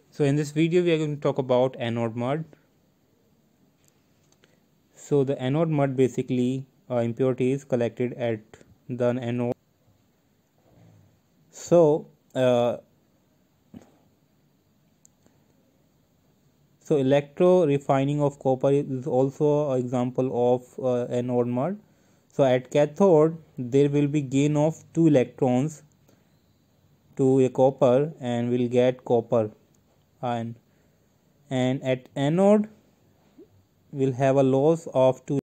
So in this video we are going to talk about anode mud. So the anode mud basically impurities collected at the anode. So electro refining of copper is also an example of anode mud. So at cathode there will be gain of 2 electrons to a copper and will get copper ion, and at anode will have a loss of 2